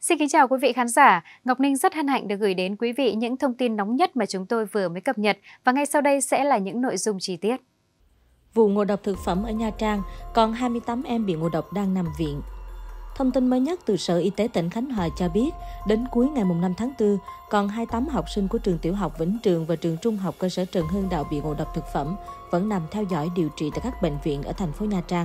Xin kính chào quý vị khán giả. Ngọc Ninh rất hân hạnh được gửi đến quý vị những thông tin nóng nhất mà chúng tôi vừa mới cập nhật và ngay sau đây sẽ là những nội dung chi tiết. Vụ ngộ độc thực phẩm ở Nha Trang, còn 28 em bị ngộ độc đang nằm viện. Thông tin mới nhất từ Sở Y tế tỉnh Khánh Hòa cho biết, đến cuối ngày 5 tháng 4, còn 28 học sinh của trường tiểu học Vĩnh Trường và trường trung học cơ sở Trần Hưng Đạo bị ngộ độc thực phẩm, vẫn nằm theo dõi điều trị tại các bệnh viện ở thành phố Nha Trang.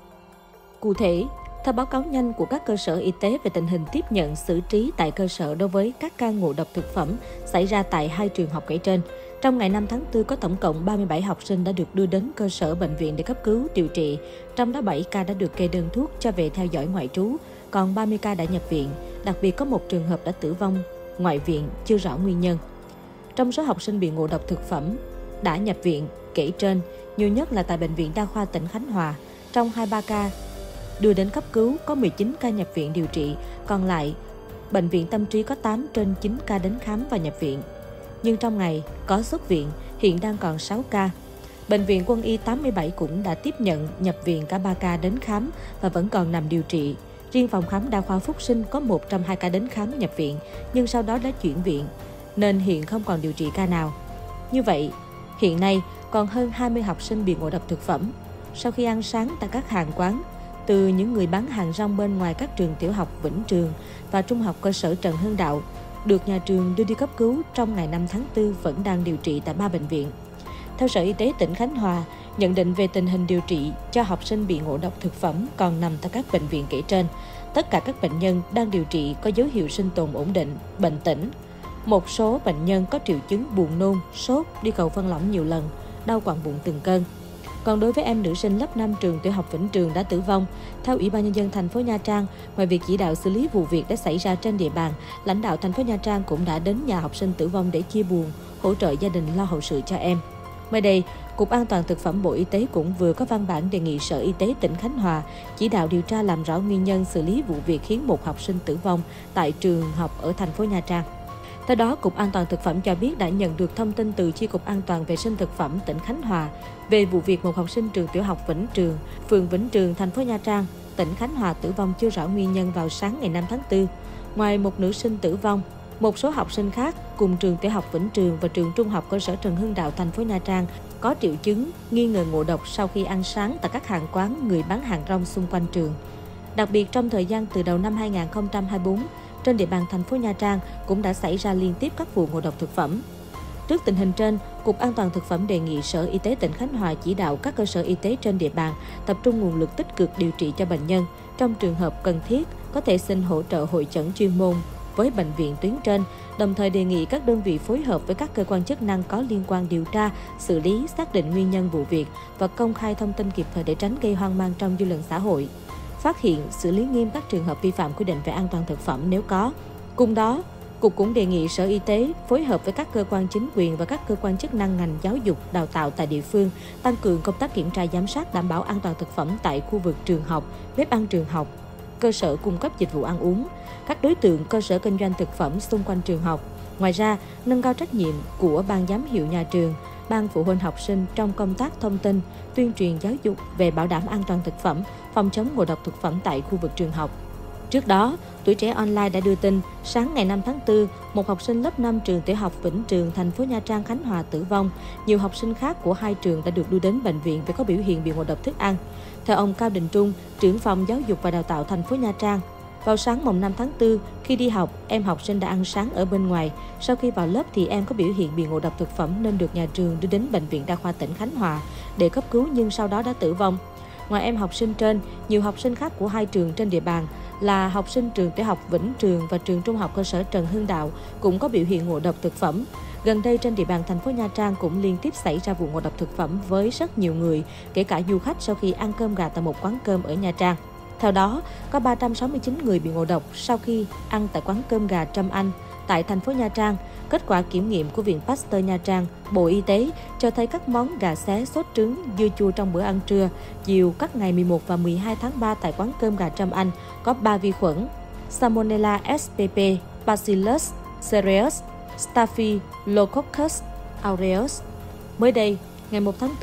Cụ thể, theo báo cáo nhanh của các cơ sở y tế về tình hình tiếp nhận xử trí tại cơ sở đối với các ca ngộ độc thực phẩm xảy ra tại hai trường học kể trên, trong ngày 5 tháng 4 có tổng cộng 37 học sinh đã được đưa đến cơ sở bệnh viện để cấp cứu, điều trị, trong đó 7 ca đã được kê đơn thuốc cho về theo dõi ngoại trú, còn 30 ca đã nhập viện, đặc biệt có một trường hợp đã tử vong ngoại viện chưa rõ nguyên nhân. Trong số học sinh bị ngộ độc thực phẩm đã nhập viện kể trên, nhiều nhất là tại Bệnh viện Đa khoa tỉnh Khánh Hòa, trong 23 ca đưa đến cấp cứu có 19 ca nhập viện điều trị, còn lại Bệnh viện Tâm Trí có 8 trên 9 ca đến khám và nhập viện. Nhưng trong ngày có xuất viện, hiện đang còn 6 ca. Bệnh viện Quân y 87 cũng đã tiếp nhận nhập viện cả 3 ca đến khám và vẫn còn nằm điều trị. Riêng phòng khám đa khoa Phúc Sinh có 102 ca đến khám nhập viện, nhưng sau đó đã chuyển viện, nên hiện không còn điều trị ca nào. Như vậy, hiện nay còn hơn 20 học sinh bị ngộ độc thực phẩm. Sau khi ăn sáng tại các hàng quán, từ những người bán hàng rong bên ngoài các trường tiểu học Vĩnh Trường và trung học cơ sở Trần Hưng Đạo, được nhà trường đưa đi cấp cứu trong ngày 5 tháng 4 vẫn đang điều trị tại 3 bệnh viện. Theo Sở Y tế tỉnh Khánh Hòa, nhận định về tình hình điều trị cho học sinh bị ngộ độc thực phẩm còn nằm tại các bệnh viện kể trên, tất cả các bệnh nhân đang điều trị có dấu hiệu sinh tồn ổn định, bệnh tĩnh. Một số bệnh nhân có triệu chứng buồn nôn, sốt, đi cầu phân lỏng nhiều lần, đau quặn bụng từng cơn. Còn đối với em nữ sinh lớp 5 trường tiểu học Vĩnh Trường đã tử vong, theo Ủy ban Nhân dân thành phố Nha Trang, ngoài việc chỉ đạo xử lý vụ việc đã xảy ra trên địa bàn, lãnh đạo thành phố Nha Trang cũng đã đến nhà học sinh tử vong để chia buồn, hỗ trợ gia đình lo hậu sự cho em. Mới đây, Cục An toàn Thực phẩm Bộ Y tế cũng vừa có văn bản đề nghị Sở Y tế tỉnh Khánh Hòa chỉ đạo điều tra làm rõ nguyên nhân xử lý vụ việc khiến một học sinh tử vong tại trường học ở thành phố Nha Trang. Theo đó, Cục An toàn Thực phẩm cho biết đã nhận được thông tin từ Chi cục An toàn vệ sinh thực phẩm tỉnh Khánh Hòa về vụ việc một học sinh trường tiểu học Vĩnh Trường, phường Vĩnh Trường, thành phố Nha Trang, tỉnh Khánh Hòa tử vong chưa rõ nguyên nhân vào sáng ngày 5 tháng 4. Ngoài một nữ sinh tử vong, một số học sinh khác cùng trường tiểu học Vĩnh Trường và trường trung học cơ sở Trần Hưng Đạo, thành phố Nha Trang có triệu chứng nghi ngờ ngộ độc sau khi ăn sáng tại các hàng quán người bán hàng rong xung quanh trường. Đặc biệt trong thời gian từ đầu năm 2024, trên địa bàn thành phố Nha Trang cũng đã xảy ra liên tiếp các vụ ngộ độc thực phẩm. Trước tình hình trên, Cục An toàn Thực phẩm đề nghị Sở Y tế tỉnh Khánh Hòa chỉ đạo các cơ sở y tế trên địa bàn tập trung nguồn lực tích cực điều trị cho bệnh nhân. Trong trường hợp cần thiết, có thể xin hỗ trợ hội chẩn chuyên môn với bệnh viện tuyến trên, đồng thời đề nghị các đơn vị phối hợp với các cơ quan chức năng có liên quan điều tra, xử lý, xác định nguyên nhân vụ việc và công khai thông tin kịp thời để tránh gây hoang mang trong dư luận xã hội. Phát hiện, xử lý nghiêm các trường hợp vi phạm quy định về an toàn thực phẩm nếu có. Cùng đó, Cục cũng đề nghị Sở Y tế phối hợp với các cơ quan chính quyền và các cơ quan chức năng ngành giáo dục, đào tạo tại địa phương, tăng cường công tác kiểm tra giám sát đảm bảo an toàn thực phẩm tại khu vực trường học, bếp ăn trường học, cơ sở cung cấp dịch vụ ăn uống, các đối tượng cơ sở kinh doanh thực phẩm xung quanh trường học. Ngoài ra, nâng cao trách nhiệm của ban giám hiệu nhà trường, ban phụ huynh học sinh trong công tác thông tin, tuyên truyền giáo dục về bảo đảm an toàn thực phẩm, phòng chống ngộ độc thực phẩm tại khu vực trường học. Trước đó, Tuổi Trẻ Online đã đưa tin, sáng ngày 5 tháng 4, một học sinh lớp 5 trường tiểu học Vĩnh Trường, thành phố Nha Trang, Khánh Hòa tử vong. Nhiều học sinh khác của hai trường đã được đưa đến bệnh viện vì có biểu hiện bị ngộ độc thức ăn. Theo ông Cao Đình Trung, trưởng phòng giáo dục và đào tạo thành phố Nha Trang, vào sáng mùng 5 tháng 4, khi đi học, em học sinh đã ăn sáng ở bên ngoài. Sau khi vào lớp thì em có biểu hiện bị ngộ độc thực phẩm nên được nhà trường đưa đến Bệnh viện Đa khoa tỉnh Khánh Hòa để cấp cứu nhưng sau đó đã tử vong. Ngoài em học sinh trên, nhiều học sinh khác của hai trường trên địa bàn là học sinh trường tiểu học Vĩnh Trường và trường trung học cơ sở Trần Hưng Đạo cũng có biểu hiện ngộ độc thực phẩm. Gần đây trên địa bàn thành phố Nha Trang cũng liên tiếp xảy ra vụ ngộ độc thực phẩm với rất nhiều người, kể cả du khách sau khi ăn cơm gà tại một quán cơm ở Nha Trang. Theo đó, có 369 người bị ngộ độc sau khi ăn tại quán cơm gà Trâm Anh tại thành phố Nha Trang. Kết quả kiểm nghiệm của Viện Pasteur Nha Trang, Bộ Y tế cho thấy các món gà xé, sốt trứng, dưa chua trong bữa ăn trưa, chiều các ngày 11 và 12 tháng 3 tại quán cơm gà Trâm Anh có 3 vi khuẩn: Salmonella spp, Bacillus cereus, Staphylococcus aureus. Mới đây, ngày 1 tháng 4,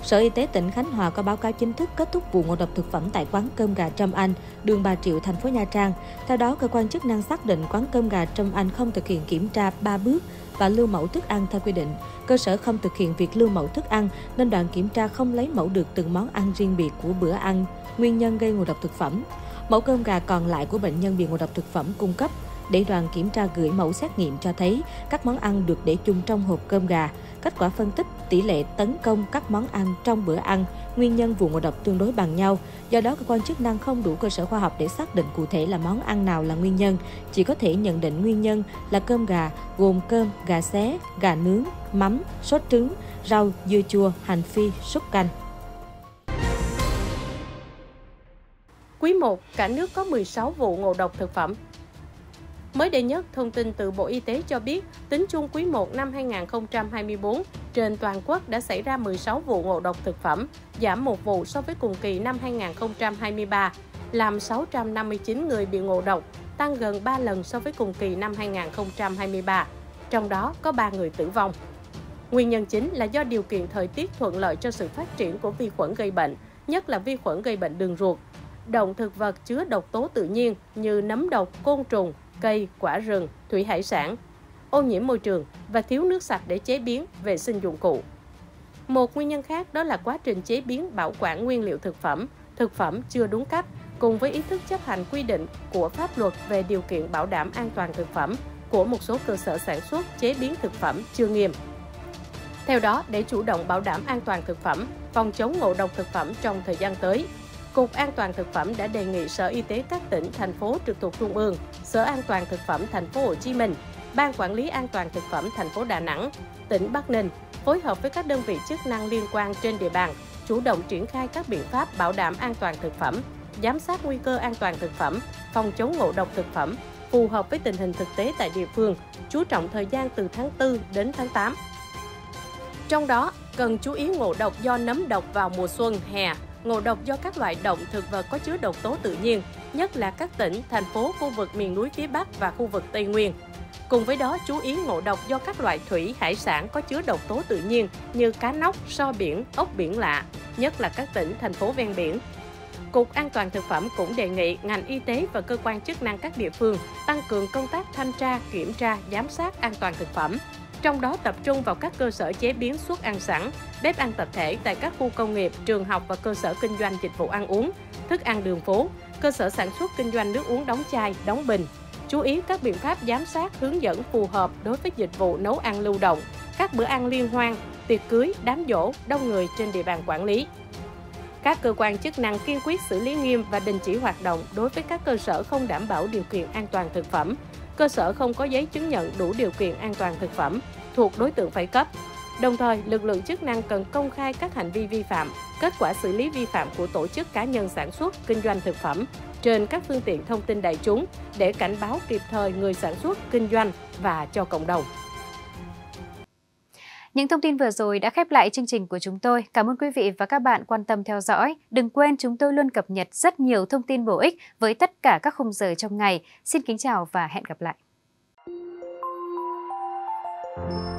Sở Y tế tỉnh Khánh Hòa có báo cáo chính thức kết thúc vụ ngộ độc thực phẩm tại quán cơm gà Trâm Anh, đường Bà Triệu, thành phố Nha Trang. Theo đó, cơ quan chức năng xác định quán cơm gà Trâm Anh không thực hiện kiểm tra 3 bước và lưu mẫu thức ăn theo quy định. Cơ sở không thực hiện việc lưu mẫu thức ăn nên đoàn kiểm tra không lấy mẫu được từng món ăn riêng biệt của bữa ăn, nguyên nhân gây ngộ độc thực phẩm. Mẫu cơm gà còn lại của bệnh nhân bị ngộ độc thực phẩm cung cấp để đoàn kiểm tra gửi mẫu xét nghiệm cho thấy các món ăn được để chung trong hộp cơm gà. Kết quả phân tích tỷ lệ tấn công các món ăn trong bữa ăn, nguyên nhân vụ ngộ độc tương đối bằng nhau. Do đó, cơ quan chức năng không đủ cơ sở khoa học để xác định cụ thể là món ăn nào là nguyên nhân, chỉ có thể nhận định nguyên nhân là cơm gà gồm cơm, gà xé, gà nướng, mắm, sốt trứng, rau, dưa chua, hành phi, súp canh. Quý 1, cả nước có 16 vụ ngộ độc thực phẩm. Mới đây nhất, thông tin từ Bộ Y tế cho biết, tính chung quý 1 năm 2024, trên toàn quốc đã xảy ra 16 vụ ngộ độc thực phẩm, giảm 1 vụ so với cùng kỳ năm 2023, làm 659 người bị ngộ độc, tăng gần 3 lần so với cùng kỳ năm 2023, trong đó có 3 người tử vong. Nguyên nhân chính là do điều kiện thời tiết thuận lợi cho sự phát triển của vi khuẩn gây bệnh, nhất là vi khuẩn gây bệnh đường ruột, động thực vật chứa độc tố tự nhiên như nấm độc, côn trùng, cây, quả rừng, thủy hải sản, ô nhiễm môi trường và thiếu nước sạch để chế biến, vệ sinh dụng cụ. Một nguyên nhân khác đó là quá trình chế biến bảo quản nguyên liệu thực phẩm chưa đúng cách, cùng với ý thức chấp hành quy định của pháp luật về điều kiện bảo đảm an toàn thực phẩm của một số cơ sở sản xuất, chế biến thực phẩm chưa nghiêm. Theo đó, để chủ động bảo đảm an toàn thực phẩm, phòng chống ngộ độc thực phẩm trong thời gian tới, Cục An toàn thực phẩm đã đề nghị Sở Y tế các tỉnh, thành phố trực thuộc Trung ương, Sở An toàn thực phẩm thành phố Hồ Chí Minh, Ban Quản lý An toàn thực phẩm thành phố Đà Nẵng, tỉnh Bắc Ninh phối hợp với các đơn vị chức năng liên quan trên địa bàn, chủ động triển khai các biện pháp bảo đảm an toàn thực phẩm, giám sát nguy cơ an toàn thực phẩm, phòng chống ngộ độc thực phẩm, phù hợp với tình hình thực tế tại địa phương, chú trọng thời gian từ tháng 4 đến tháng 8. Trong đó, cần chú ý ngộ độc do nấm độc vào mùa xuân, hè, ngộ độc do các loại động thực vật có chứa độc tố tự nhiên, nhất là các tỉnh, thành phố khu vực miền núi phía Bắc và khu vực Tây Nguyên. Cùng với đó, chú ý ngộ độc do các loại thủy, hải sản có chứa độc tố tự nhiên như cá nóc, sò biển, ốc biển lạ, nhất là các tỉnh, thành phố ven biển. Cục An toàn thực phẩm cũng đề nghị ngành y tế và cơ quan chức năng các địa phương tăng cường công tác thanh tra, kiểm tra, giám sát an toàn thực phẩm. Trong đó tập trung vào các cơ sở chế biến suất ăn sẵn, bếp ăn tập thể tại các khu công nghiệp, trường học và cơ sở kinh doanh dịch vụ ăn uống, thức ăn đường phố, cơ sở sản xuất kinh doanh nước uống đóng chai, đóng bình. Chú ý các biện pháp giám sát, hướng dẫn phù hợp đối với dịch vụ nấu ăn lưu động, các bữa ăn liên hoan, tiệc cưới, đám giỗ, đông người trên địa bàn quản lý. Các cơ quan chức năng kiên quyết xử lý nghiêm và đình chỉ hoạt động đối với các cơ sở không đảm bảo điều kiện an toàn thực phẩm, cơ sở không có giấy chứng nhận đủ điều kiện an toàn thực phẩm thuộc đối tượng phải cấp. Đồng thời, lực lượng chức năng cần công khai các hành vi vi phạm, kết quả xử lý vi phạm của tổ chức cá nhân sản xuất, kinh doanh thực phẩm trên các phương tiện thông tin đại chúng để cảnh báo kịp thời người sản xuất, kinh doanh và cho cộng đồng. Những thông tin vừa rồi đã khép lại chương trình của chúng tôi. Cảm ơn quý vị và các bạn quan tâm theo dõi. Đừng quên chúng tôi luôn cập nhật rất nhiều thông tin bổ ích với tất cả các khung giờ trong ngày. Xin kính chào và hẹn gặp lại.